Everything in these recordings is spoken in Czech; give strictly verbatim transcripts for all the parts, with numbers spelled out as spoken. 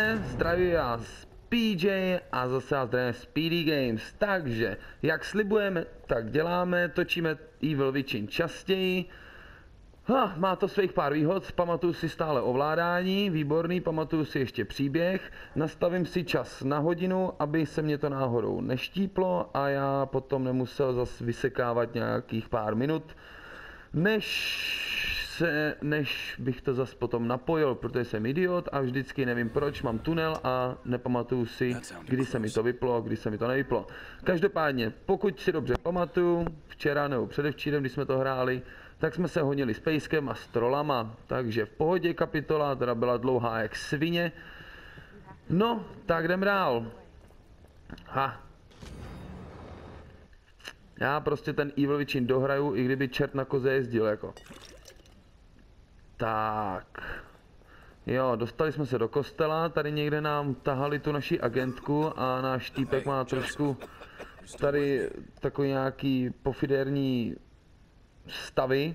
Zdravíme, zdraví vás P J a zase vás zdravíme Speedy Games. Takže, jak slibujeme, tak děláme, točíme Evil Within častěji. Ha, má to svých pár výhod, pamatuju si stále ovládání, výborný, pamatuju si ještě příběh, nastavím si čas na hodinu, aby se mě to náhodou neštíplo a já potom nemusel zase vysekávat nějakých pár minut, než se, než bych to zase potom napojil, protože jsem idiot a vždycky nevím proč, mám tunel a nepamatuju si, kdy se mi to vyplo a kdy se mi to nevyplo. Každopádně, pokud si dobře pamatuju, včera nebo předevčírem, když jsme to hráli, tak jsme se honili s pejskem a s trolama, takže v pohodě kapitola, teda byla dlouhá jak svině. No, tak jdem dál. Ha. Já prostě ten Evil Within dohraju, i kdyby čert na koze jezdil, jako. Tak. Jo, dostali jsme se do kostela, tady někde nám tahali tu naši agentku a náš týpek má trošku tady takový nějaký pofiderní stavy.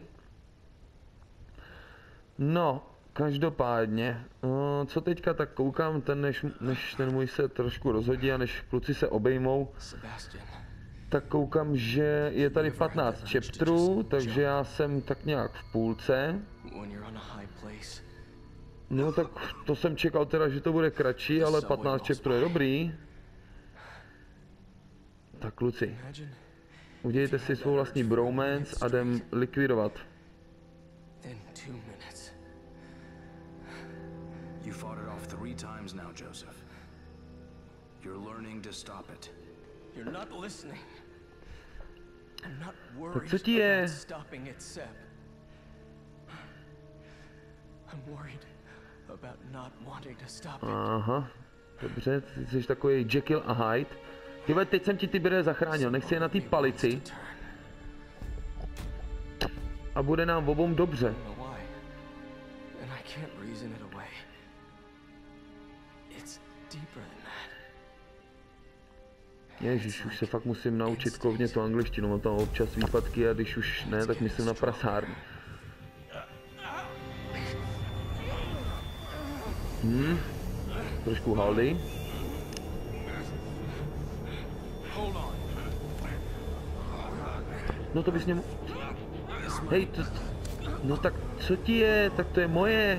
No, každopádně, no, co teďka tak koukám, ten než, než ten můj se trošku rozhodí a než kluci se obejmou, tak koukám, že je tady patnáct chapterů, takže já jsem tak nějak v půlce. No tak to jsem čekal teda, že to bude kratší, ale patnáct chapterů je dobrý. Tak kluci, udělejte si svou vlastní bromance a jdem likvidovat. You fought it off three times now, Joseph. You're learning to stop it. You're not listening. I'm not Tak co ti worried je? about stopping it, Seb. I'm worried about not wanting to stop it. Aha, dobře, ty jsi takový Jekyll a Hyde. Tyhle, teď jsem ti ty bere zachránil, nech si je na té palici. A bude nám obou dobře. I don't know why. And I can't reason it away. It's deeper than that. Ježíš, už se fakt musím naučit kovně tu angličtinu, mám tam občas výpadky a když už ne, tak myslím na prasárnu. Hm, trošku haldy. No to bys němu... Hej, to... No tak co ti je? Tak to je moje.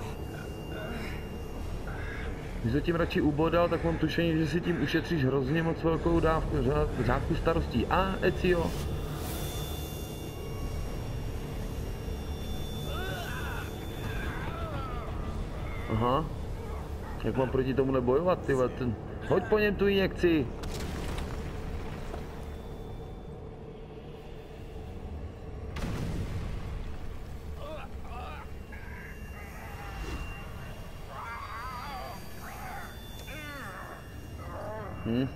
Když to tím radši ubodal, tak mám tušení, že si tím ušetříš hrozně moc velkou dávku, řádku starostí. A, Ezio. Aha. Jak mám proti tomu nebojovat, tyhle, ten... Hoď po něm tu injekci. Hm.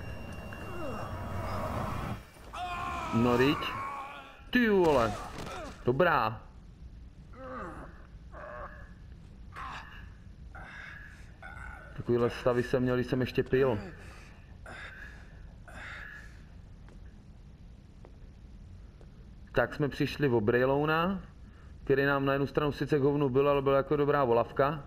No viď. Ty vole. Dobrá. Takovýhle stavy jsem měl, když jsem ještě pil. Tak jsme přišli o Braylouna, který nám na jednu stranu sice k hovnu byl, ale byla jako dobrá volavka.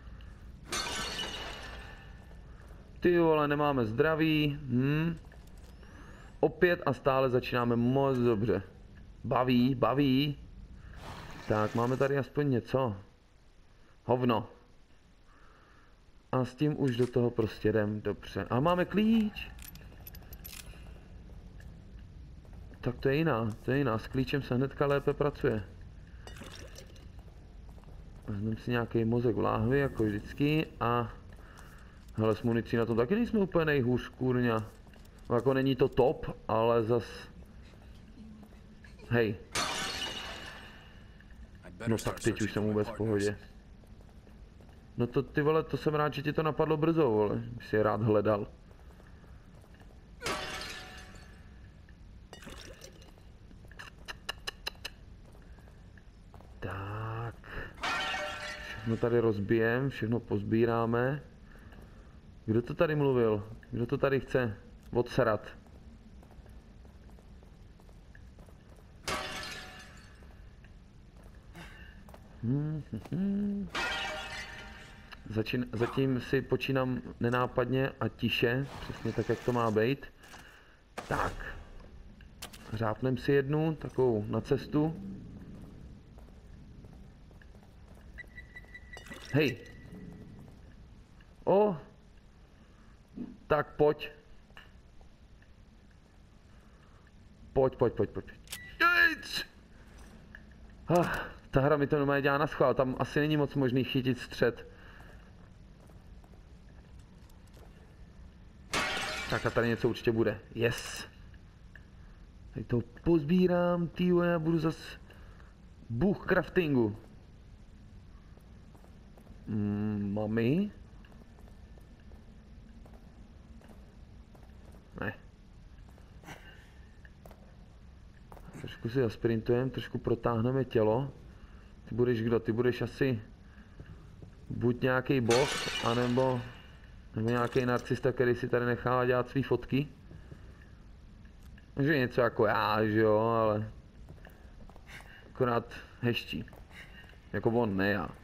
Ty vole, nemáme zdraví. Hm. Opět a stále začínáme moc dobře. Baví, baví. Tak, máme tady aspoň něco. Hovno. A s tím už do toho prostě jdem, dobře. A máme klíč. Tak to je jiná, to je jiná. S klíčem se hnedka lépe pracuje. Vezmeme si nějaký mozek v láhvi, jako vždycky, a... Hele, s municí na tom taky nejsme úplně nejhůř, kurňa. Jako není to top, ale zas... Hej. No tak teď už jsem vůbec v pohodě. No to ty vole, to jsem rád, že ti to napadlo brzo, vole. Bych si je rád hledal. Tak. Všechno tady rozbijem, všechno pozbíráme. Kdo to tady mluvil? Kdo to tady chce odserat? Hmm, hmm, hmm. Začín, zatím si počínám nenápadně a tiše, přesně tak, jak to má být. Tak. Řápnem si jednu, takovou na cestu. Hej. O. Tak pojď. Pojď, pojď, pojď, pojď. Ah, ta hra mi to normálně dělá na schvál, tam asi není moc možný chytit střed. Tak a tady něco určitě bude. Yes. Tady to pozbírám, týho, já budu zas bůh craftingu. Mm, mami? Ne. Trošku si zasprintujeme, trošku protáhneme tělo. Ty budeš kdo? Ty budeš asi buď nějaký boh, anebo nebo nějaký narcista, který si tady nechává dělat svý fotky. Takže něco jako já, že jo, ale akorát hezčí. Jako on, ne já.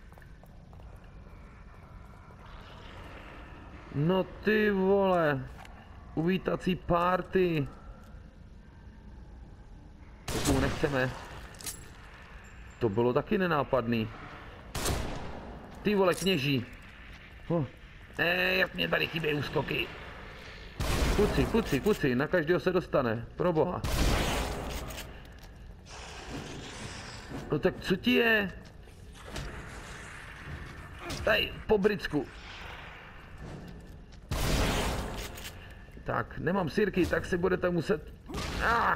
No ty vole, uvítací party. Tomu nechceme. To bylo taky nenápadný. Ty vole, kněží. Oh. Ej, jak mě tady chybějí úskoky. Kuci, kuci, kuci, na každého se dostane, pro boha. No tak co ti je? Tady, po bricku. Tak, nemám sirky, tak si budete muset... Ah!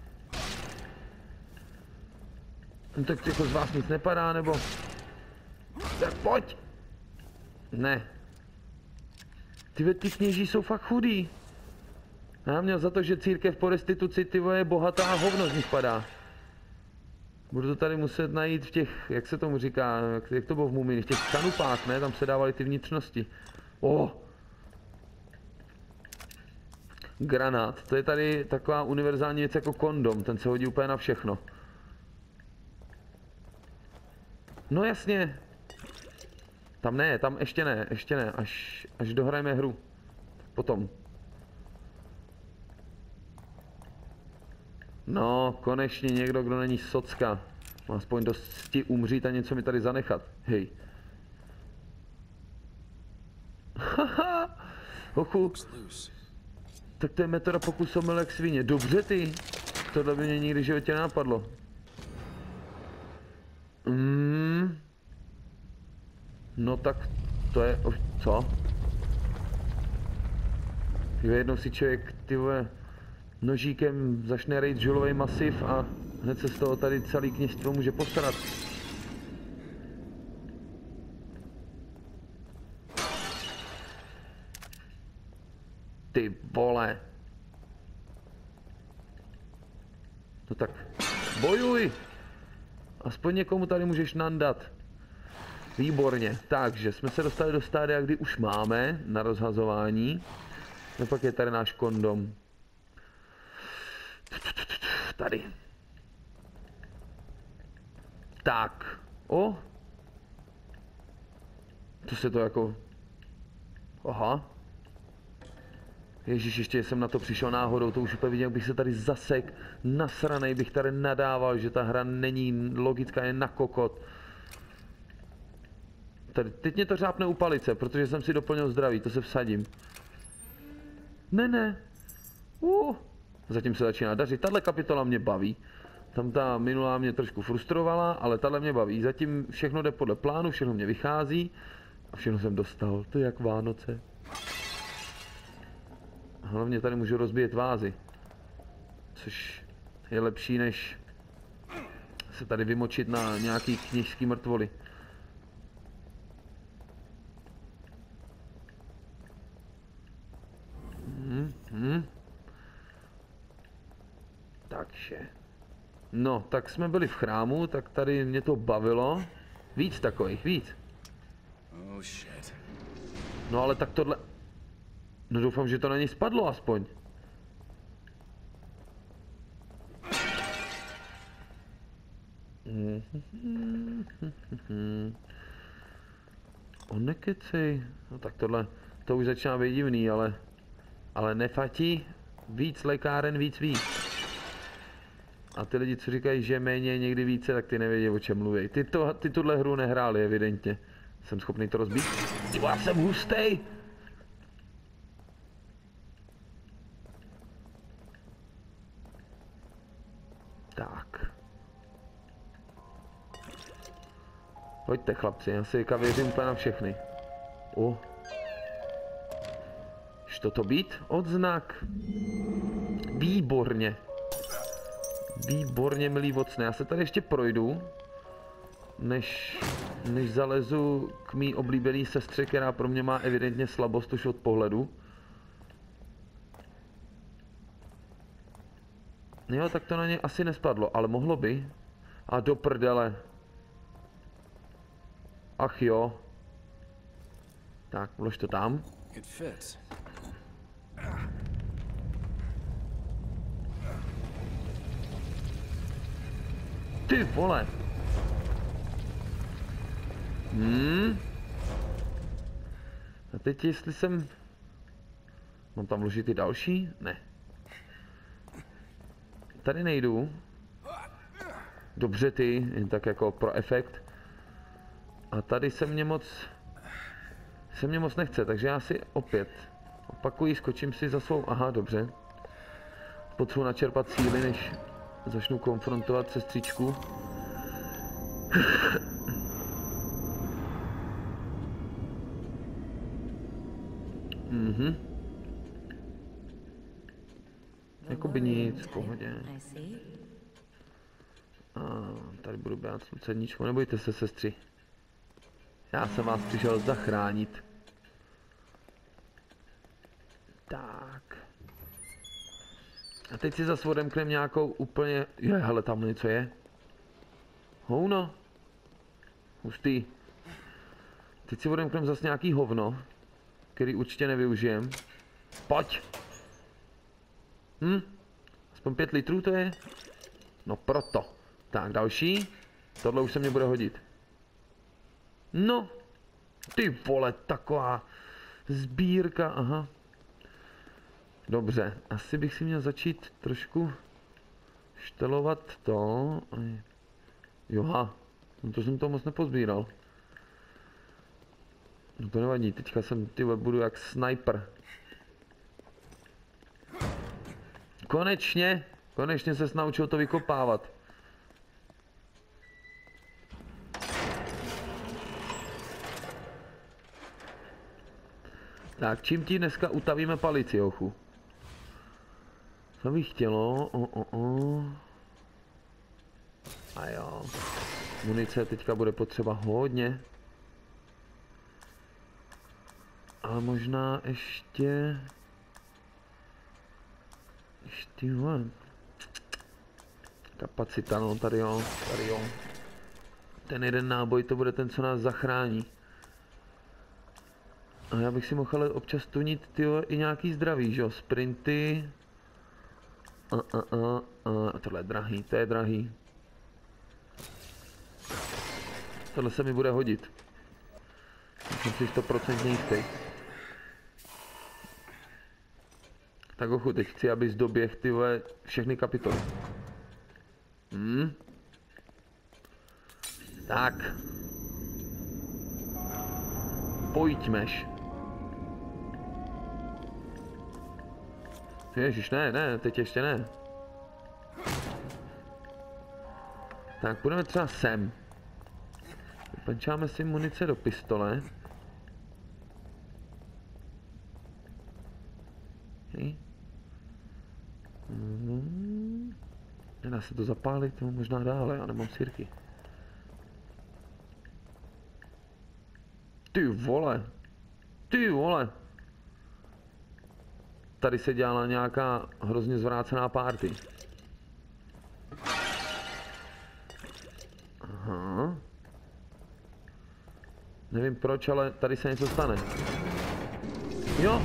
No tak jako z vás nic nepadá, nebo... Tak pojď! Ne. Ty, ty kněží jsou fakt chudí. Já měl za to, že církev po restituci, ty je bohatá a hovno z nich padá. Budu to tady muset najít v těch, jak se tomu říká, jak, jak to bylo v Mumii, v těch kanupách, ne? Tam se dávaly ty vnitřnosti. Oh. Granát, to je tady taková univerzální věc jako kondom, ten se hodí úplně na všechno. No jasně. Tam ne, tam ještě ne, ještě ne, až, až dohrajeme hru. Potom. No, konečně někdo, kdo není socka. Má aspoň dosti umřít a něco mi tady zanechat. Hej. Haha, hochu. Tak to je metoda pokus omylek svině. Dobře ty. Tohle by mě nikdy v životě napadlo. Mm. No tak to je... Co? Tyhle, jednou si člověk, tyhle, nožíkem začne rejt žulovej masiv a hned se z toho tady celý kněžstvo může postarat. Ty vole. No tak, bojuj! Aspoň někomu tady můžeš nandat. Výborně, takže jsme se dostali do stádia, kdy už máme na rozhazování. No pak je tady náš kondom. Tady. Tak. O. To se to jako... Aha. Ježíš, ještě jsem na to přišel náhodou, to už úplně viděl, bych se tady zasek, nasranej bych tady nadával, že ta hra není logická, je na kokot. Tady, teď mě to řápne u palice, protože jsem si doplnil zdraví, to se vsadím. Ne, ne. Uh. Zatím se začíná dařit, tahle kapitola mě baví. Tam ta minulá mě trošku frustrovala, ale tahle mě baví. Zatím všechno jde podle plánu, všechno mě vychází. A všechno jsem dostal, to je jak Vánoce. Hlavně tady můžu rozbíjet vázy. Což je lepší, než se tady vymočit na nějaký kněžský mrtvoly. Hmm, hmm. Takže. No, tak jsme byli v chrámu, tak tady mě to bavilo. Víc takových, víc. Oh shit. No ale tak tohle... No doufám, že to na něj spadlo aspoň. O nekecej. No tak tohle, to už začíná být divný, ale... Ale nefatí. Víc lékáren, víc ví. A ty lidi, co říkají, že méně někdy více, tak ty nevědí, o čem mluví. Ty, to, ty tuhle hru nehráli, evidentně. Jsem schopný to rozbít. Ty, já jsem hustej! Tak. Pojďte, chlapci, já si věřím úplně na všechny. O. Što to být? Odznak. Výborně. Výborně, milý vocne. Já se tady ještě projdu, než, než zalezu k mý oblíbený sestře, která pro mě má evidentně slabost už od pohledu. Jo, tak to na ně asi nespadlo, ale mohlo by. A do prdele. Ach jo. Tak, vlož to tam. It fits. Ty vole. Hmm. A teď jestli jsem... Mám tam vložit i další? Ne. Tady nejdu. Dobře ty, jen tak jako pro efekt. A tady se mě moc... Se mě moc nechce, takže já si opět opakuji, skočím si za svou... Aha, dobře. Potřebuji načerpat síly, než začnu konfrontovat sestřičku. Mhm. Jakoby nic, v pohodě. A tady budu brát sluceničku, nebojte se, sestři. Já jsem vás přišel zachránit. Tak. A teď si zase odemknem nějakou úplně... Je, hele, tam něco je. Houno. Hustý. Teď si odemknem zase nějaký hovno, který určitě nevyužijem. Pojď. Hm? Aspoň pět litrů to je? No proto. Tak, další. Tohle už se mě bude hodit. No. Ty vole, taková sbírka, aha. Dobře, asi bych si měl začít trošku štelovat to. Joha, no to jsem to moc nepozbíral. No to nevadí, teďka jsem, ty budu jak sniper. Konečně, konečně se naučil to vykopávat. Tak, čím ti dneska utavíme palici, ochu? Co bych chtělo? O, o, o. A jo. Munice teďka bude potřeba hodně. Ale možná ještě... Ještě jo. Kapacita, no tady jo, tady jo. Ten jeden náboj to bude ten, co nás zachrání. A já bych si mohl ale občas tunit, tyjo, i nějaký zdraví, že jo, sprinty. A, a, a, a, a tohle je drahý, to je drahý. Tohle se mi bude hodit. Jsem si sto procent jistý. Tak ochu, teď chci, abys doběh, ty vole, všechny kapitoly. Hmm. Tak. Pojďmeš. Ježiš, ne, ne, teď ještě ne. Tak, půjdeme třeba sem. Vypančáme si munice do pistole. Okay. Mm. Nedá se to zapálit, to možná dále, já nemám sirky. Ty vole. Ty vole. Tady se dělala nějaká hrozně zvrácená party. Aha. Nevím proč, ale tady se něco stane. Jo.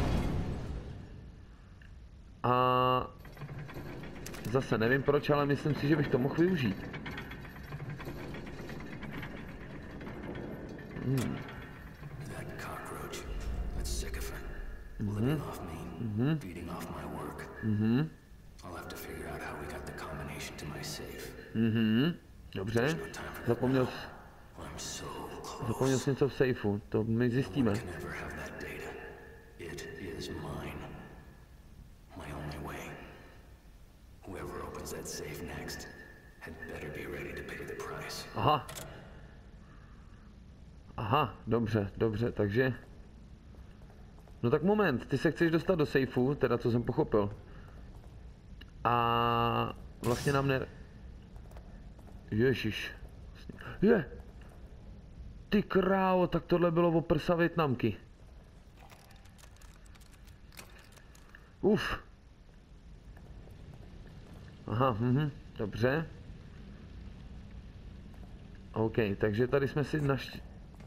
A zase nevím proč, ale myslím si, že bych to mohl využít. Hmm. Mhm. feeding off my work. Mhm. I'll have to figure out how we got the combination to my safe. Mhm. Dobře. Zapomněl, jsi- I'm so close. zapomněl jsi něco v sejfu. To my zjistíme. Can never have that data. It is mine. My only way. Whoever opens that safe next had better be ready to pay the price. Aha. Aha, dobře, dobře, takže... No tak moment, ty se chceš dostat do sejfu, teda co jsem pochopil. A vlastně nám ne... Ježiš. Je! Ty krávo, tak tohle bylo o prsa Vietnamky. Uf. Aha, mhm, dobře. OK, takže tady jsme si našli...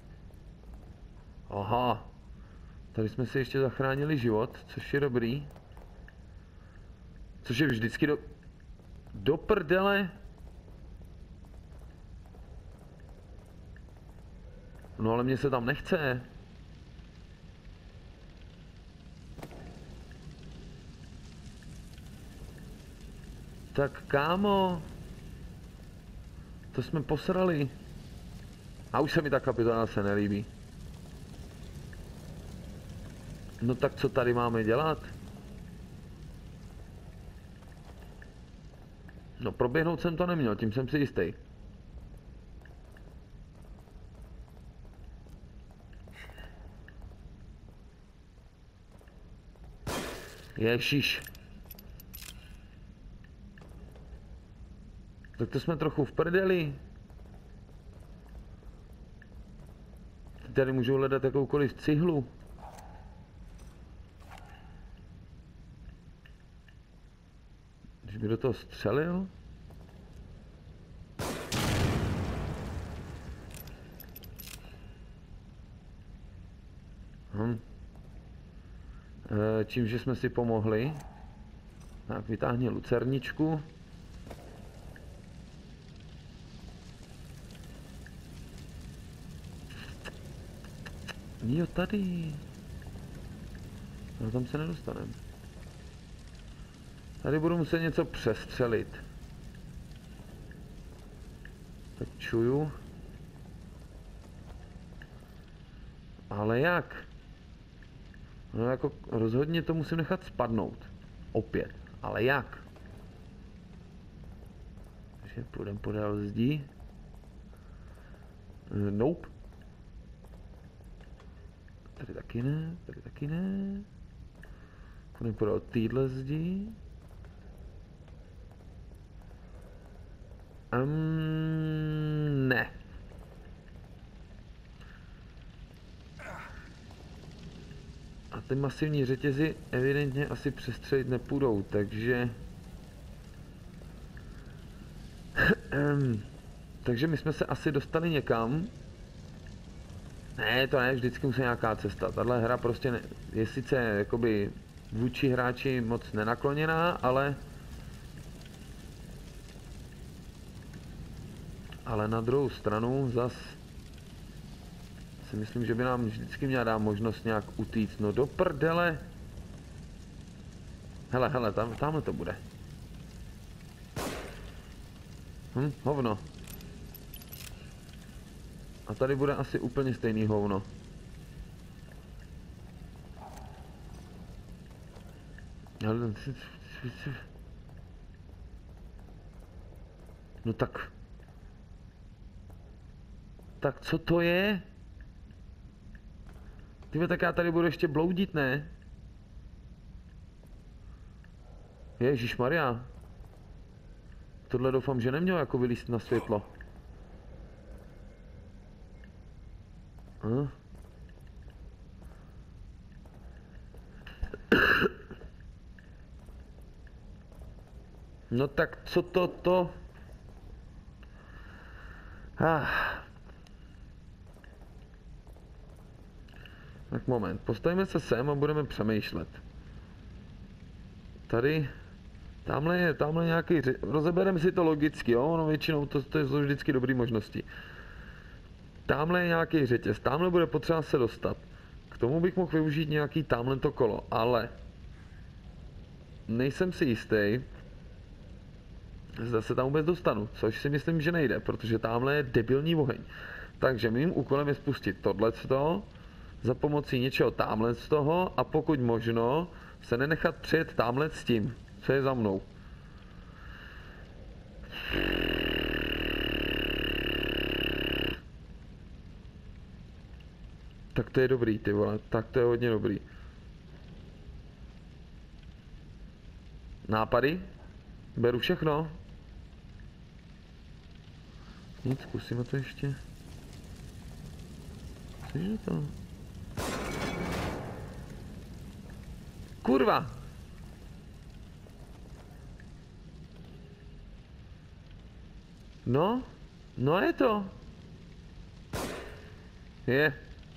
Aha. Tady jsme si ještě zachránili život, což je dobrý. Což je vždycky do... Do prdele. No ale mně se tam nechce. Tak kámo. To jsme posrali. A už se mi ta kapitola se nelíbí. No tak co tady máme dělat? No proběhnout jsem to neměl, tím jsem si jistý. Ježiš. Tak to jsme trochu v prdeli. Tady můžou hledat jakoukoliv cihlu. Když by do toho střelil. Hm. E, čímže jsme si pomohli. Tak vytáhni lucerničku. Jo, tady. No tam se nedostaneme. Tady budu muset něco přestřelit. Tak čuju. Ale jak? No jako rozhodně to musím nechat spadnout. Opět. Ale jak? Takže půjdem podél zdí. Nope. Tady taky ne, tady taky ne. Půjdem podél týhle zdí. Um, ne. A ty masivní řetězy evidentně asi přestřelit nepůjdou, takže... um, takže my jsme se asi dostali někam. Ne, to ne, vždycky musí nějaká cesta. Tahle hra prostě ne, je sice jakoby vůči hráči moc nenakloněná, ale... Ale na druhou stranu zas si myslím, že by nám vždycky měla dát možnost nějak utíct. No do prdele. Hele, hele, tam, tamhle to bude. Hm, hovno. A tady bude asi úplně stejný hovno. No tak... Tak co to je? Tyhle, tak já tady budu ještě bloudit, ne? Ježišmarja. Tohle doufám, že neměl jako vylíst na světlo. Hm? No tak co to to? Ah. Tak moment, postavíme se sem a budeme přemýšlet. Tady, tamhle je, tamhle nějaký, rozebereme si to logicky, jo, no většinou to, to jsou vždycky dobré možnosti. Tamhle je nějaký řetěz, tamhle bude potřeba se dostat. K tomu bych mohl využít nějaký tamhle to kolo, ale nejsem si jistý, zda se tam vůbec dostanu, což si myslím, že nejde, protože tamhle je debilní oheň. Takže mým úkolem je spustit tohleto za pomocí něčeho tamhle z toho a pokud možno se nenechat přijet tamhle s tím, co je za mnou. Tak to je dobrý, ty vole, tak to je hodně dobrý. Nápady? Beru všechno. Nic, zkusíme to ještě. Cože to? Kurva! No? No je to. Je.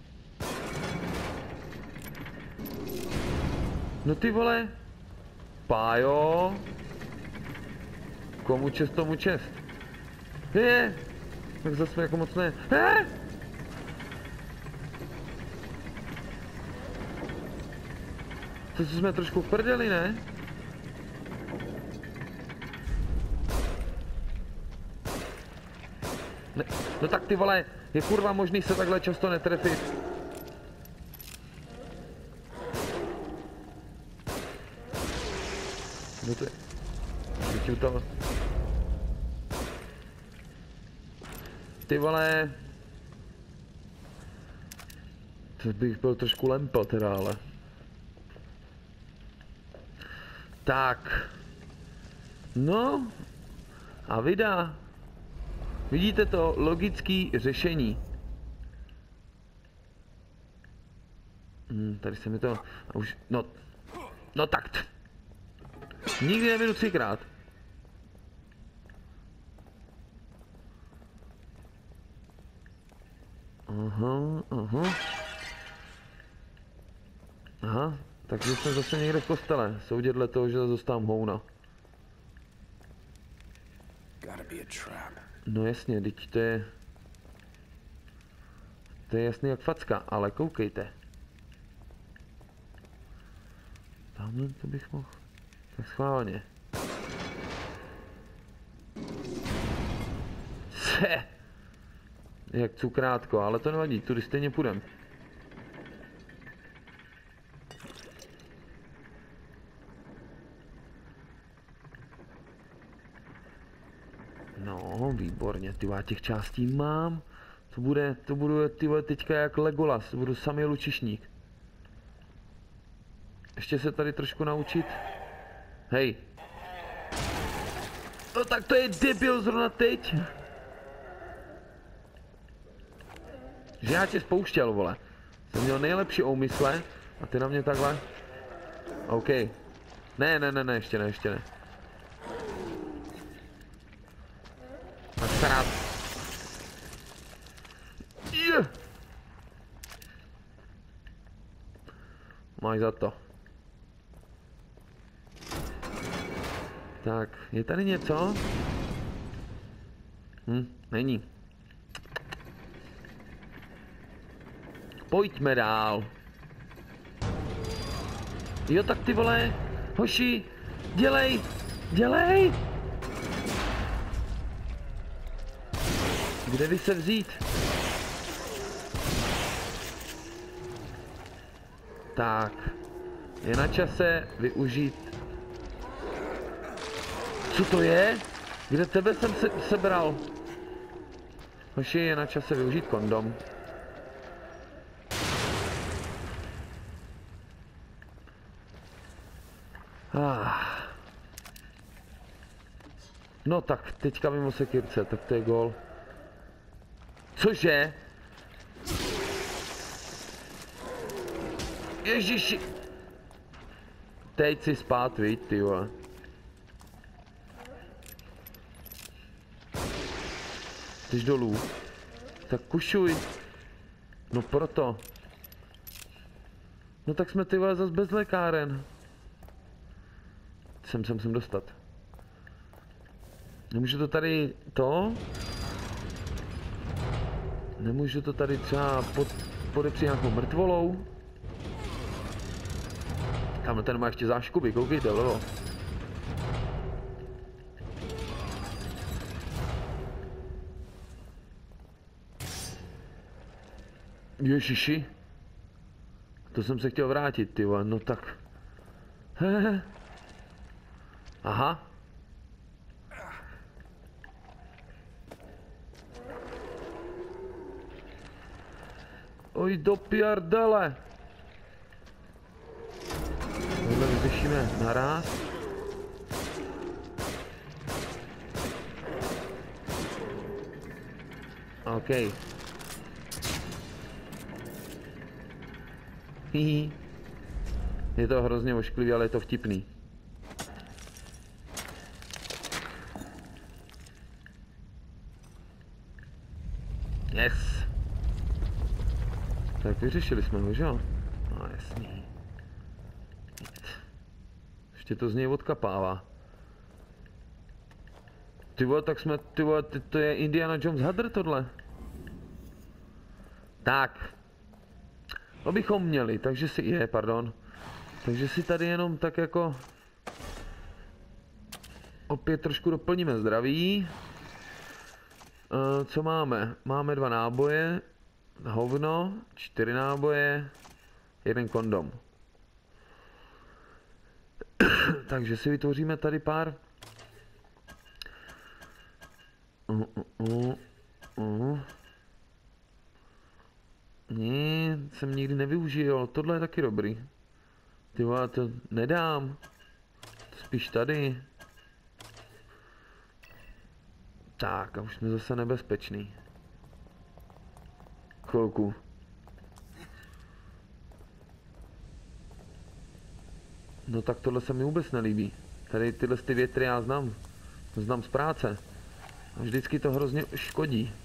No ty vole. Pájo. Komu čest, tomu čest. Je. Tak zase jako moc ne. Je. To jsme trošku prdeli, ne? Ne, no tak ty vole, je kurva možný se takhle často netrefit. No to je... Vidím to. Ty vole... To bych byl trošku lempo teda, ale... Tak. No. A vida. Vidíte to? Logický řešení. Hmm, tady se mi to... A už... No... No tak. Nikdy nevidu třikrát. Aha, aha. Aha, takže jsme zase někde v kostele. Soudě dle toho, že dostávám houna. No jasně, teď to je... To je jasný jak facka, ale koukejte. Tamhle to bych mohl... Tak schválně. Se. Jak cukrátko, ale to nevadí, tudy stejně půjdem. No, výborně, ty těch částí mám. To bude, to budu ty teďka jak Legolas, budu samý lučišník. Ještě se tady trošku naučit. Hej. No tak to je debil zrovna teď. Že já tě spouštěl, vole. Jsem měl nejlepší úmysle a ty na mě takhle. OK. Ne, ne, ne, ne, ještě ne, ještě ne. Tak starát. Yeah. Máš za to. Tak, je tady něco? Hm, není. Pojďme dál. Jo, tak ty vole, hoši, dělej, dělej. Kde by se vzít? Tak, je na čase využít. Co to je? Kde tebe jsem se sebral? Hoši, je na čase využít kondom. Ah. No tak, teďka mimo sekirce, tak to je gól. Cože? Ježiši. Teď si spát, víš, ty vole. Jdeš dolů. Tak kušuj. No proto. No tak jsme ty vole zas bez lékáren. Sem se musím dostat. Nemůžu to tady to? Nemůžu to tady třeba pod, podepřít nějakou mrtvolou? Tamhle ten má ještě záškuby, koukejte vlevo. Ježiši. To jsem se chtěl vrátit, ty vole, no tak. Hehe. Aha. Oj, do pierdele. Tohle vyřešíme naraz. OK. Hihi. Je to hrozně ošklivý, ale je to vtipný. Yes. Tak vyřešili jsme ho, že jo? No jasný. Ještě to z něj odkapává. Ty vole, tak jsme, ty vole, ty, to je Indiana Jones hadr tohle. Tak. To bychom měli, takže si, je, pardon. Takže si tady jenom tak jako opět trošku doplníme zdraví. E, co máme? Máme dva náboje, hovno, čtyři náboje, jeden kondom. Takže si vytvoříme tady pár. Uh, uh, uh, uh. Ne, jsem nikdy nevyužil, tohle je taky dobrý. Ty vole, to nedám. Spíš tady. Tak, a už jsme zase nebezpečný. Chvilku. No tak tohle se mi vůbec nelíbí. Tady tyhle ty větry já znám. Znám z práce. A vždycky to hrozně škodí.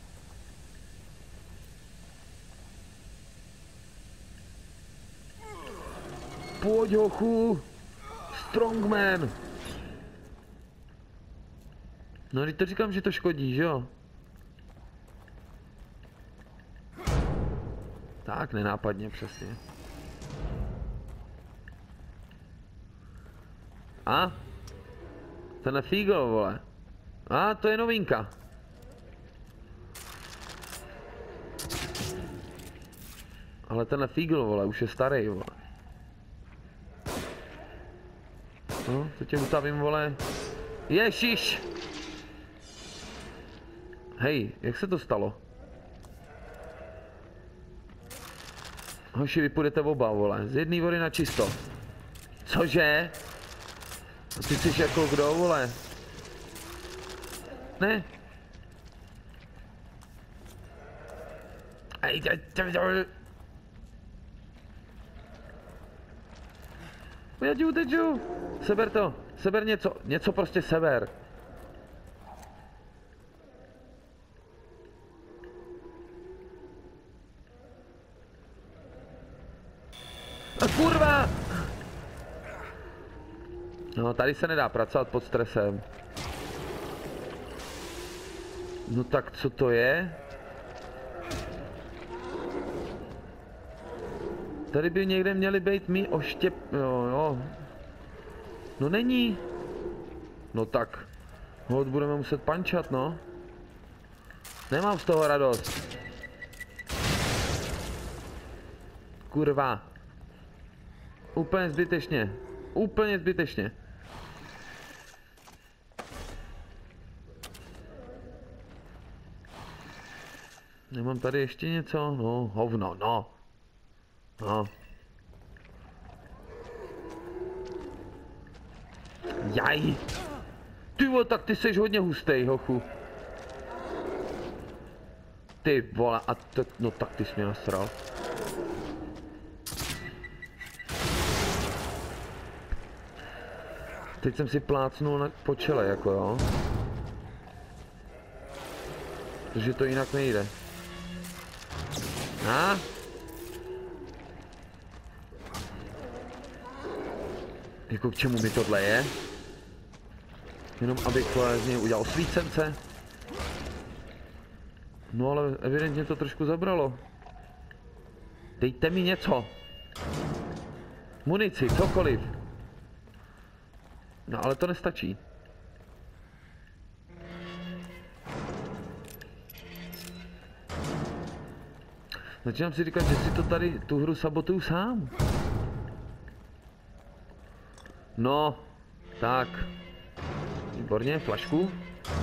Pojď, hochu! Strongman! No, teď to říkám, že to škodí, že jo? Tak, nenápadně, přesně. A? Tenhle Fígl, vole. A, to je novinka. Ale tenhle Fígl, vole, už je starý, vole. No, to tě utavím, vole. Ježiš! Hej, jak se to stalo? Hoši, vy půjdete oba, vole. Z jedné vody na čisto. Cože? A ty jsi jako kdo, vole? Ne? Ej, já ti uteču. Seber to. Seber něco. Něco prostě seber. A kurva! No, tady se nedá pracovat pod stresem. No tak co to je? Tady by někde měly být mý oštěp... Jo, jo. No není. No tak. Hod budeme muset pančat, no. Nemám z toho radost. Kurva. Úplně zbytečně. Úplně zbytečně. Nemám tady ještě něco? No, hovno, no. No. Jaj. Ty vole, tak ty seš hodně hustej, hochu. Ty vole, a to, no tak ty jsi mě nasral. Teď jsem si plácnul na, po čele, jako jo. Protože to jinak nejde. A? Jako k čemu mi tohle je? Jenom abych z něj udělal svícence? No ale evidentně to trošku zabralo. Dejte mi něco. Munici, cokoliv. No ale to nestačí. Začínám si říkat, že si to tady, tu hru sabotuju sám. No, tak. Výborně, flašku.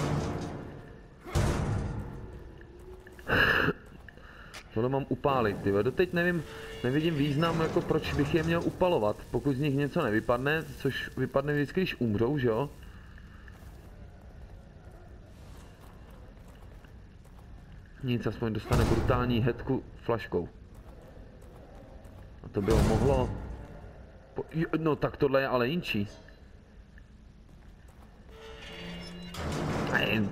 Tohle mám upálit, tyhle. Doteď nevím, nevidím význam, jako proč bych je měl upalovat, pokud z nich něco nevypadne, což vypadne vždycky, když umřou, že jo? Nic, aspoň dostane brutální headku flaškou. A to by ho mohlo... Po... No tak tohle je ale jinčí. Aj.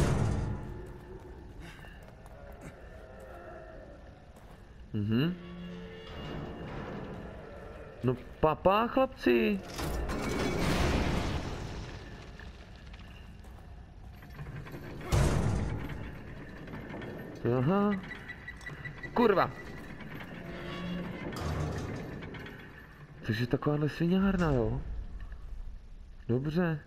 Mhm. No papa, chlapci. Aha. Kurva. Takže takováhle sviňárna, jo? Dobře.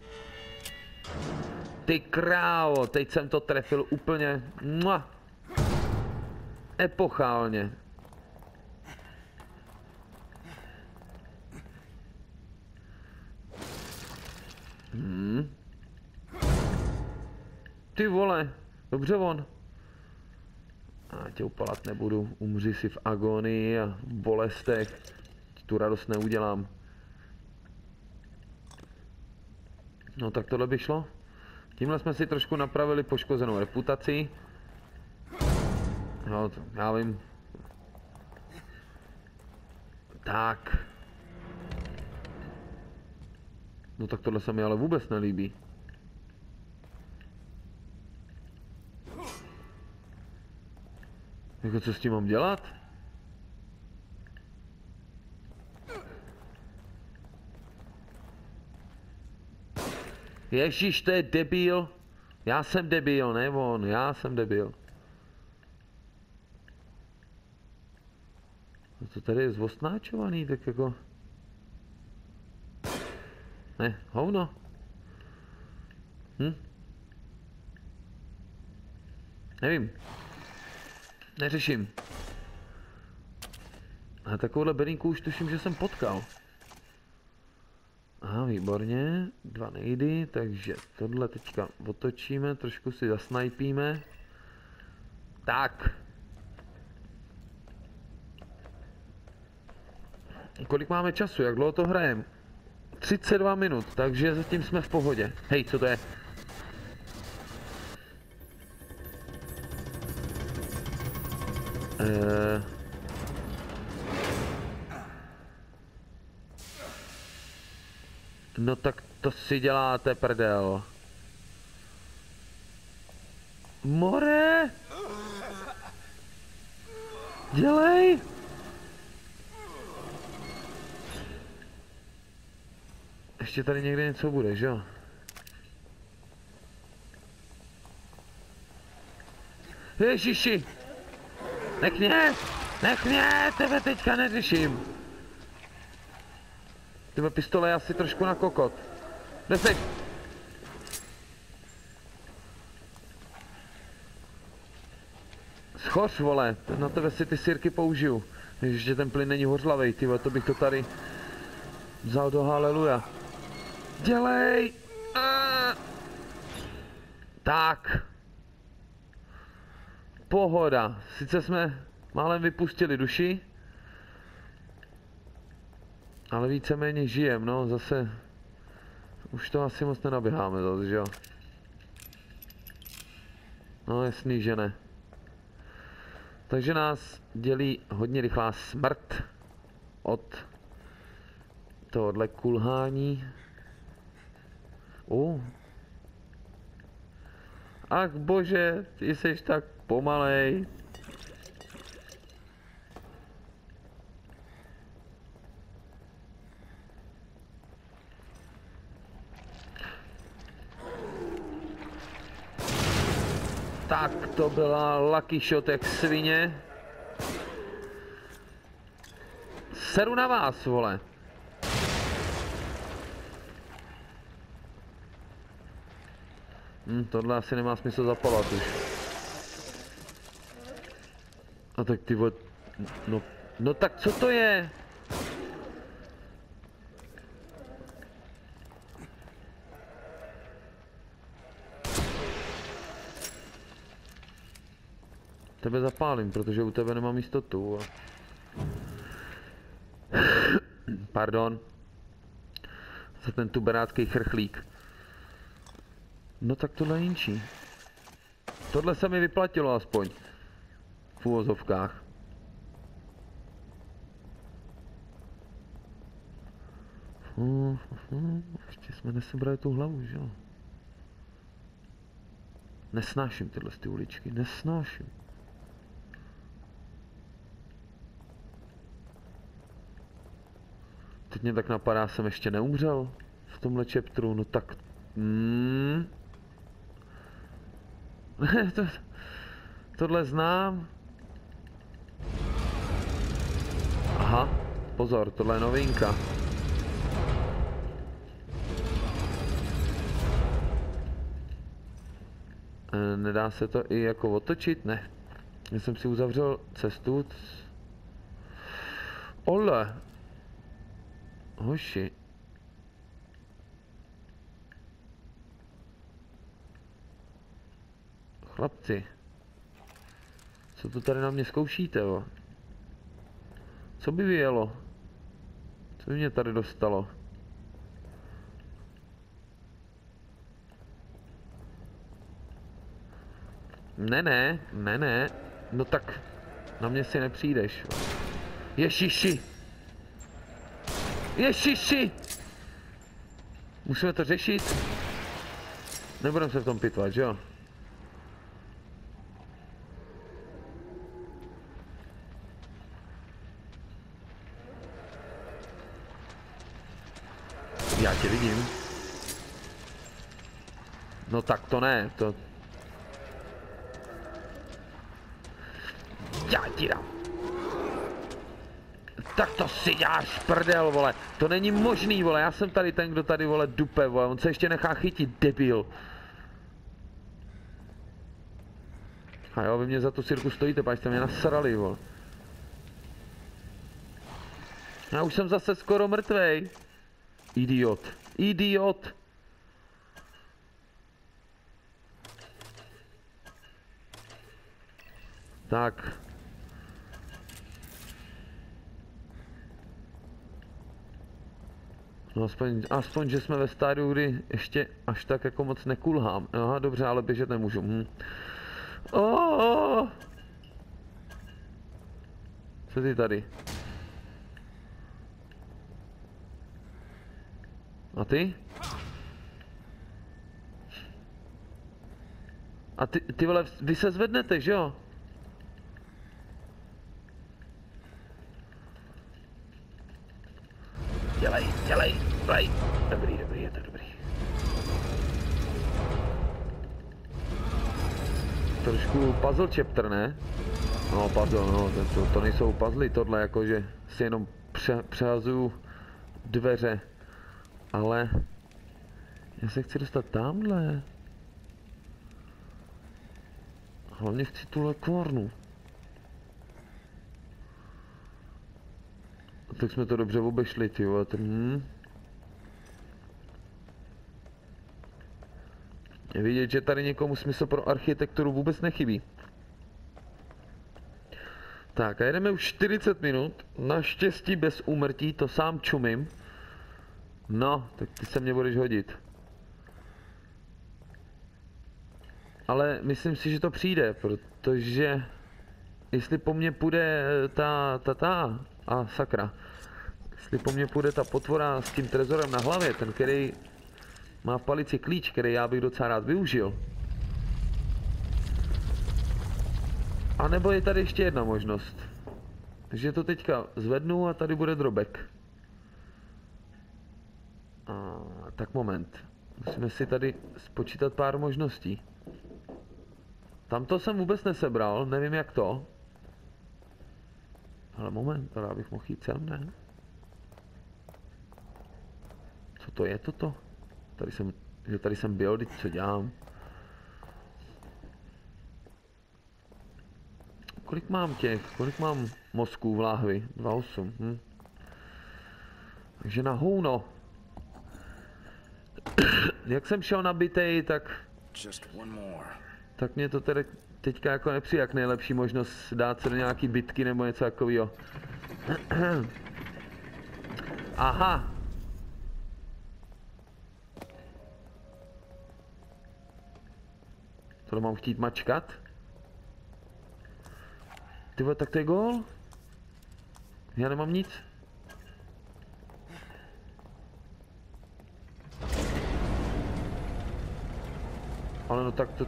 Ty krávo, teď jsem to trefil úplně. Mua. Epochálně. Hmm. Ty vole, dobře on. A tě upalat nebudu, umři si v agonii a v bolestech. Tu radost neudělám. No tak tohle by šlo. Tímhle jsme si trošku napravili poškozenou reputaci. No, to, já vím. Tak. No tak tohle se mi ale vůbec nelíbí. Jako co s tím mám dělat? Ježíš, to je debil. Já jsem debil, ne on, já jsem debil. No to tady je zvostnáčovaný, tak jako... Ne, hovno. Hm? Nevím. Neřeším. A takovouhle berinku už tuším, že jsem potkal. Aha, výborně. Dva nejdy, takže tohle teďka otočíme, trošku si zasnajpíme. Tak. Kolik máme času, jak dlouho to hrajeme? třicet dva minut, takže zatím jsme v pohodě. Hej, co to je? Eee... No tak to si děláte prdel. More! Dělej! Ještě tady někde něco bude, že jo? Ježiši! Nech mě! Nech mě! Tebe teďka neřeším! Tyhle pistole je asi trošku na kokot. Kde jsi? Schoř, vole, na tebe si ty sirky použiju. Ježiště, ten plyn není hořlavej, tyhle, to bych to tady vzal do haleluja. Dělej! A... Tak. Pohoda. Sice jsme málem vypustili duši, ale víceméně žijem, no, zase už to asi moc nenaběháme zase, že jo? No, jasný, že ne. Takže nás dělí hodně rychlá smrt od tohohle kulhání. Uh. Ach bože, ty seš tak pomalej. Tak to byla lucky shot jak svině. Seru na vás, vole. Hm, tohle asi nemá smysl zapalovat už. A tak ty vole, No, no tak co to je? Tebe zapálím, protože u tebe nemám jistotu. Pardon. Za ten tuberácký chrchlík. No tak tohle je jinčí. Tohle se mi vyplatilo aspoň. V úvozovkách. Uh, uh, ještě jsme nesebrali tu hlavu, že jo? Nesnáším tyhle ty uličky, nesnáším. Teď mě tak napadá, jsem ještě neumřel v tomhle chapteru, no tak... Hmm. to, tohle znám. Aha, pozor, tohle je novinka. E, nedá se to i jako otočit? Ne. Já jsem si uzavřel cestu. Ole. Hoši. Chlapci. Co to tady na mě zkoušíte, jo? Co by vyjelo? Co by mě tady dostalo? Ne, ne, ne, ne. No tak na mě si nepřijdeš. Ježiši! Ježiši! Musíme to řešit? Nebudeme se v tom pitvat, že jo? Já tě vidím. No tak to ne, to... Já ti dám. Tak to si děláš prdel, vole. To není možný, vole. Já jsem tady ten, kdo tady, vole, dupe, vole. On se ještě nechá chytit, debil. A jo, vy mě za tu cirku stojíte, pak jste mě nasrali, vole. Já už jsem zase skoro mrtvej. Idiot. Idiot. Tak. No aspoň, aspoň, že jsme ve stádiu, kdy ještě až tak jako moc nekulhám. Aha, dobře, ale běžet nemůžu. Hm. Oh! Co ty tady? A ty? A ty, ty vole, vy se zvednete, že jo? Dělej, dělej, dělej. Dobrý, dobrý, je to dobrý. Trošku puzzle chapter, ne? No, puzzle, no, to, to nejsou puzzly, tohle jakože si jenom pře, přehazuju dveře. Ale já se chci dostat tamhle. Hlavně chci tuhle kvornu. Tak jsme to dobře obešli, ty vole. Hm. Je vidět, že tady někomu smysl pro architekturu vůbec nechybí. Tak a jedeme už čtyřicet minut. Naštěstí bez úmrtí, to sám čumím. No, tak ty se mě budeš hodit. Ale myslím si, že to přijde, protože jestli po mně půjde ta, ta, ta, a sakra, jestli po mně půjde ta potvora s tím trezorem na hlavě, ten, který má v palici klíč, který já bych docela rád využil. A nebo je tady ještě jedna možnost. Takže to teďka zvednu a tady bude drobek. A, tak moment. Musíme si tady spočítat pár možností. Tamto jsem vůbec nesebral, nevím jak to. Ale moment, tady bych mohl jít sem, ne? Co to je toto? Tady jsem, že tady jsem byl, teď co dělám? Kolik mám těch? Kolik mám mozků v láhvi? dva osm. Hm. Takže na houno. Jak jsem šel nabitej, tak... Tak mě to tedy teďka jako nepřijde jak nejlepší možnost dát se do nějaký bitky nebo něco takového. Aha. Tohle mám chtít mačkat? Ty vole, tak to je gól? Já nemám nic. Ale no tak to...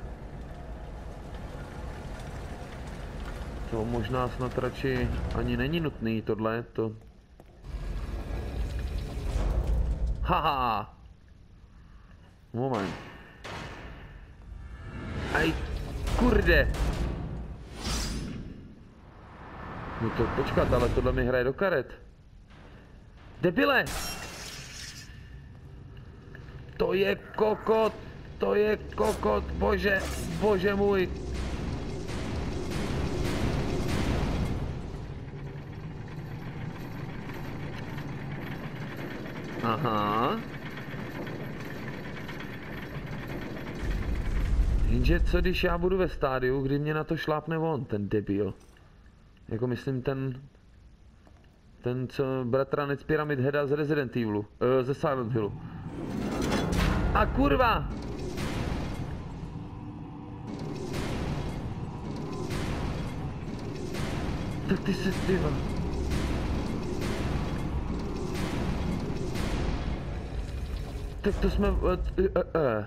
To možná snad radši ani není nutný tohle, to... Haha! Moment. Aj, kurde! No to počkat, ale tohle mi hraje do karet. Debile! To je kokot! To je kokot, bože, bože můj. Aha. Jenže co když já budu ve stádiu, kdy mě na to šlápne on, ten debil. Jako myslím ten... Ten co bratranec Pyramid Heada z Resident Evilu, uh, ze Silent Hillu. A kurva! Tak ty se tyva. Tak to jsme... Uh, uh, uh.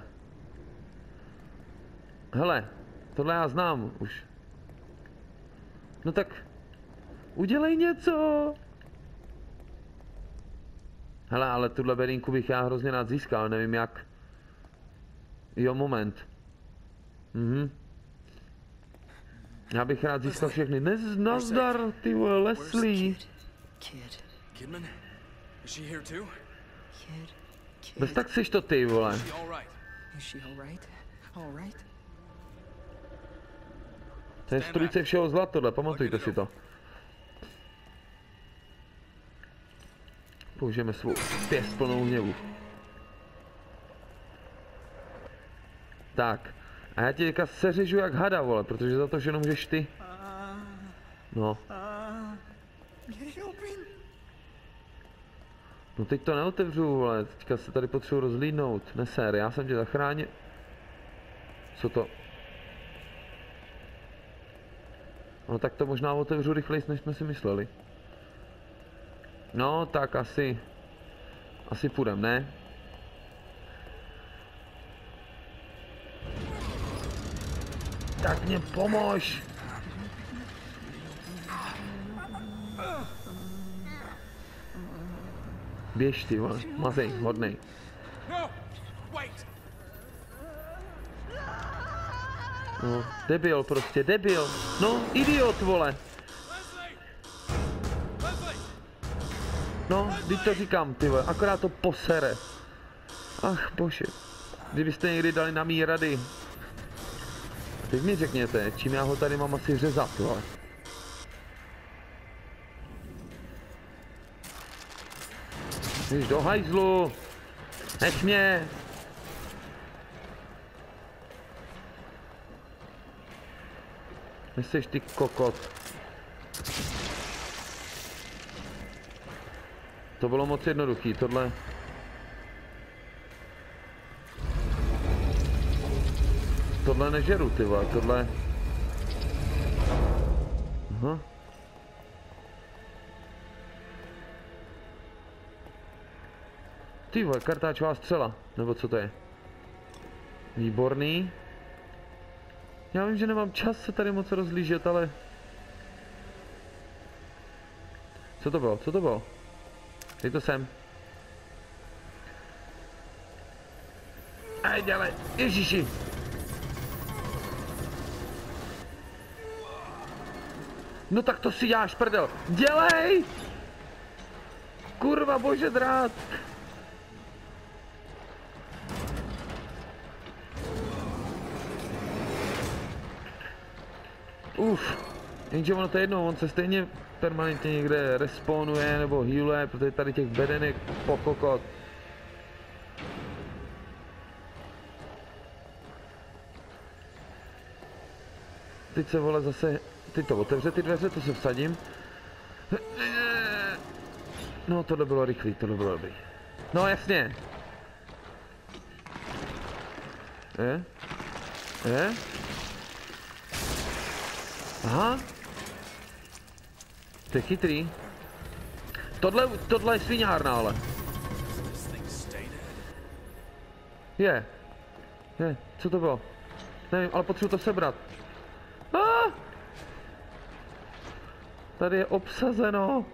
Hele, tohle já znám už. No tak... Udělej něco! Hele, ale tuhle bedínku bych já hrozně rád získal, nevím jak. Jo, moment. Mhm. Já bych rád získal všechny. Nez, nazdar, ty vole, Leslie. Kid. Kidman? Is she here too? Kid. Kid. Bez tak seš to ty, vole. Is she all right? Is she all right? All right? To je strůjce všeho zla tohle, pamatujte si to. Použijeme svou pěst plnou hněvu. Tak. A já tě teďka seřežu jak hada, vole, protože za to, že můžeš ty. No. No teď to neotevřu, vole, teďka se tady potřebuji rozlídnout. Nesér, já jsem tě zachránil. Co to? No tak to možná otevřu rychleji, než jsme si mysleli. No tak asi... Asi půjdem, ne? Tak mě pomož! Běž ty, vole, mazej, hodnej. No! Wait! No, debil prostě, debil. No, idiot, vole. Leslie! Leslie! No, teď to říkám, ty vole, akorát to posere. Ach, bože. Kdybyste někdy dali na mý rady. Teď mi řekněte, čím já ho tady mám asi řezat, vole. Jdeš do hajzlu. Nech mě. Neseš ty kokot. To bylo moc jednoduchý, tohle. Tohle nežeru, ty vole, tohle. Aha. Ty vole, kartáčová střela, nebo co to je? Výborný. Já vím, že nemám čas se tady moc rozlížet, ale... Co to bylo? Co to bylo? Dej to sem. Ej, dělej, ježiši. No tak to si děláš, prdel. Dělej! Kurva, bože drát. Uf, Jenže ono to je jedno, on se stejně permanentně někde respawnuje nebo healuje, protože tady těch bedenek po kokot. Teď se vole zase, teď to otevře ty dveře, to se vsadím. No tohle bylo rychlý, tohle bylo dobrý. No jasně. Je? Je? Aha. To je chytrý. Tohle, tohle je sviňárna, ale. Je. Je, co to bylo? Nevím, ale potřebuji to sebrat. Ah! Tady je obsazeno.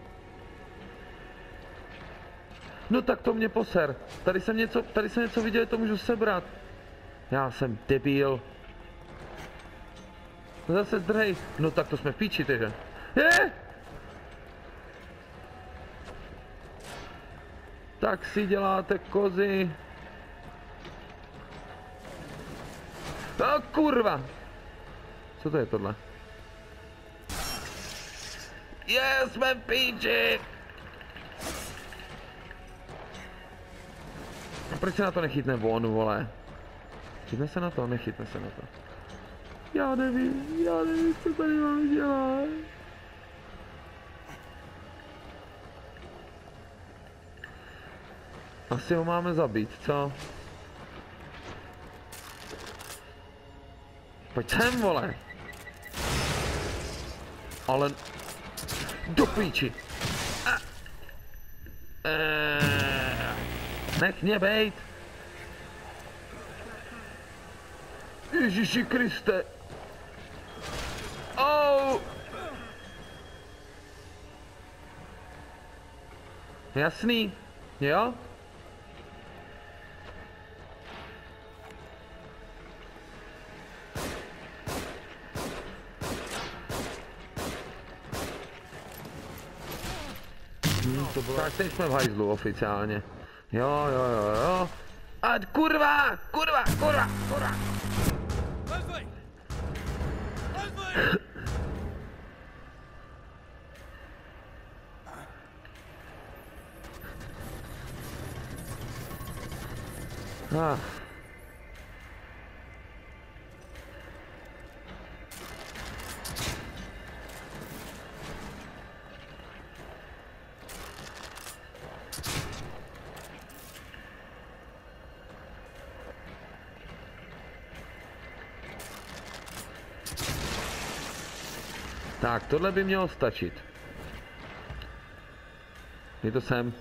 No tak to mě poser. Tady jsem něco, tady jsem něco viděl, to můžu sebrat. Já jsem debil. Zase zdrhej. No tak to jsme v píči, tyže. Je! Tak si děláte kozy. A kurva! Co to je tohle? Je, jsme v píči! A proč se na to nechytne on, vole? Chytne se na to? Nechytne se na to. Já nevím, já nevím, co tady mám dělat. Asi ho máme zabít, co? Pojď sem, vole! Ale... Do píči! A... Eee... Nech mě bejt! Ježiši Kriste! Oh! Jasný, jo? Hmm, to bylo... Tak teď jsme v hajzlu oficiálně. Jo, jo, jo, jo. A kurva, kurva, kurva, kurva. Leslie! Leslie! Ah. Tak, tohle by mělo stačit. Je to sem.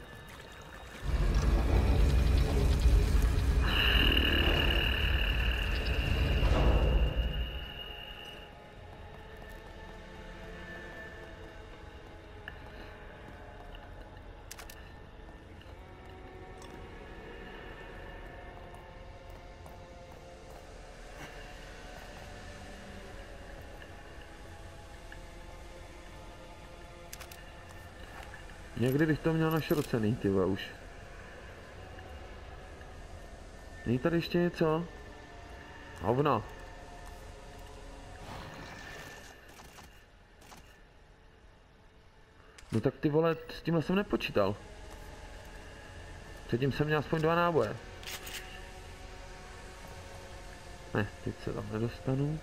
Někdy bych to měl našrocený, tyva už. Není tady ještě něco? Hovno. No tak ty vole, s tímhle jsem nepočítal. Předtím jsem měl aspoň dva náboje. Ne, teď se tam nedostanu.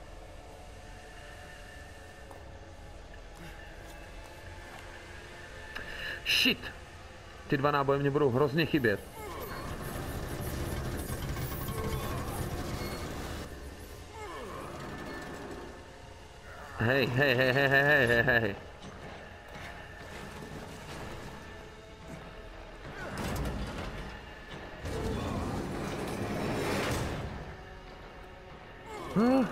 Shit! Ty dva náboje mě budou hrozně chybět. Hej, hej, hej, hej, hej, hej, hej. Huh?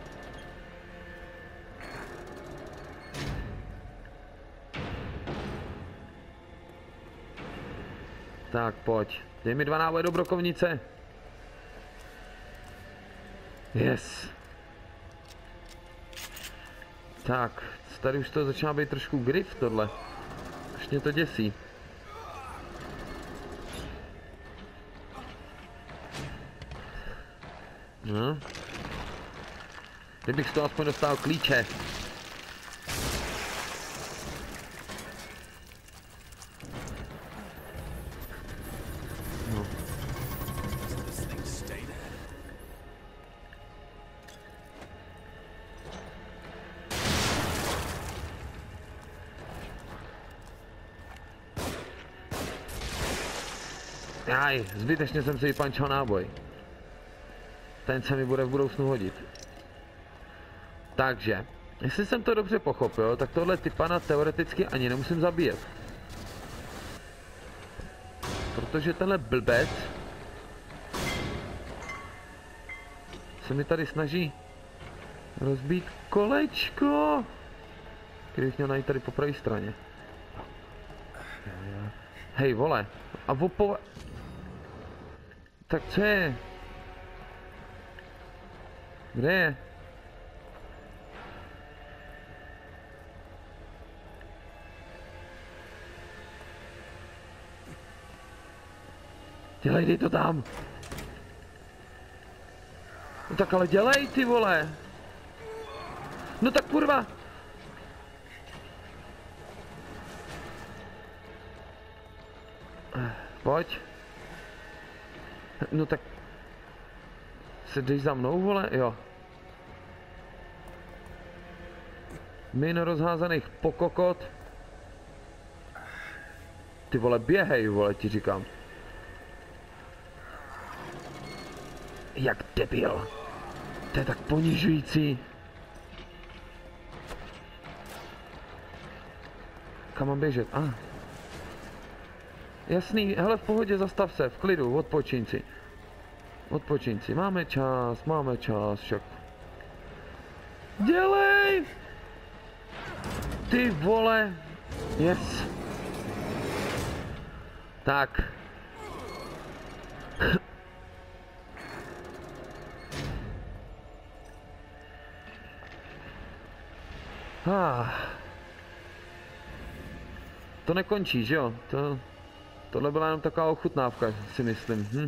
Tak pojď, dej mi dva náboje do brokovnice. Yes. Tak, tady už to začíná být trošku grif tohle. Už mě to děsí. No. Kdybych z toho aspoň dostal klíče. Aj, zbytečně jsem si vypančal náboj. Ten se mi bude v budoucnu hodit. Takže, jestli jsem to dobře pochopil, tak tohle typana teoreticky ani nemusím zabíjet. Protože tenhle blbec se mi tady snaží rozbít kolečko, který bych měl najít tady po pravé straně. Hej, vole, a opova... Tak co je? Kde je? Dělej, dej to tam. No tak ale dělej, ty vole. No tak kurva. Pojď. No tak se jdeš za mnou, vole, jo. Min rozházaných pokokot. Ty vole, běhej, vole, ti říkám. Jak debil. To je tak ponižující. Kam mám běžet? Ah. Jasný, hele, v pohodě, zastav se, v klidu, odpočiň si. Odpočiň si, máme čas, máme čas, však. Dělej! Ty vole. Yes. Tak. Ah. To nekončí, že jo? To, tohle byla jenom taková ochutnávka, si myslím. Hm.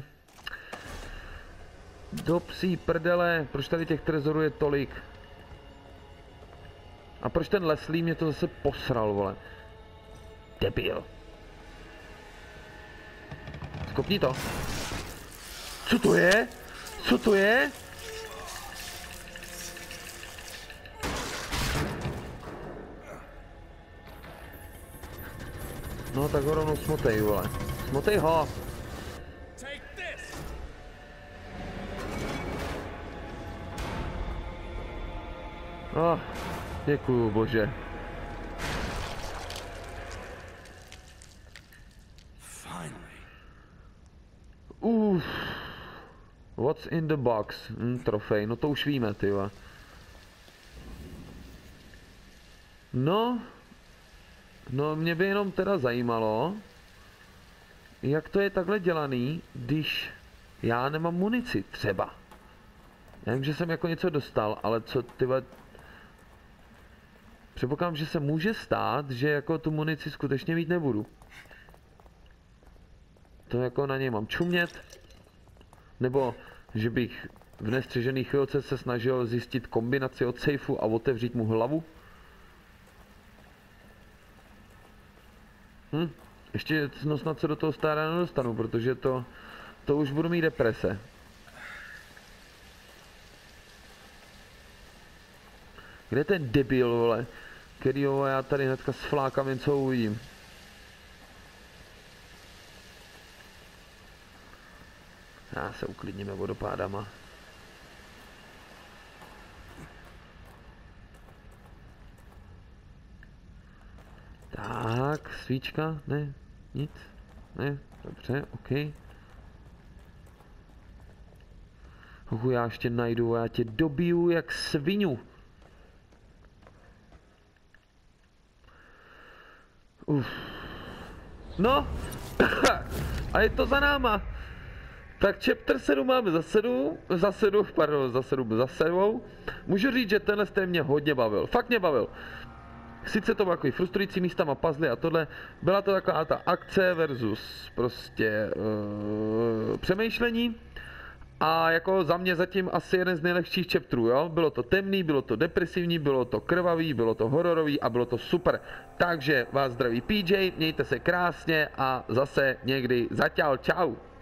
Do psí prdele, proč tady těch trezorů je tolik? A proč ten Leslie mě to zase posral, vole? Debil. Skopni to. Co to je? Co to je? No tak ho rovnou smotej, vole. Smotej ho. Oh, děkuju, bože. Uf. What's in the box? Hm, trofej, no to už víme, ty vole. No. No, mě by jenom teda zajímalo, jak to je takhle dělaný, když já nemám munici, třeba. Já vím, že jsem jako něco dostal, ale co, tyhle... Předpokládám, že se může stát, že jako tu munici skutečně mít nebudu. To jako na něj mám čumět. Nebo, že bych v nestřežený chvilce se snažil zjistit kombinaci od sejfu a otevřít mu hlavu. Hm, ještě no snad se do toho stára nedostanu, protože to, to už budu mít deprese. Kde je ten debil, vole, kterýho já tady hnedka sflákám, jen co uvidím. Já se uklidníme vodopádama. Tak, svíčka, ne, nic, ne, dobře, ok. Hochu, já ještě najdu a já tě dobiju jak svinu. Uf. No, a je to za náma. Tak chapter sedm máme za sedm, za sedm, pardon, za sedm, za sebou. Můžu říct, že tenhle jste mě hodně bavil, fakt mě bavil. Sice to bylo takový frustrující místama puzzle a tohle, byla to taková ta akce versus prostě uh, přemýšlení. A jako za mě zatím asi jeden z nejlepších chapterů, jo. Bylo to temný, bylo to depresivní, bylo to krvavý, bylo to hororový a bylo to super. Takže vás zdraví P J, mějte se krásně a zase někdy zaťal, čau.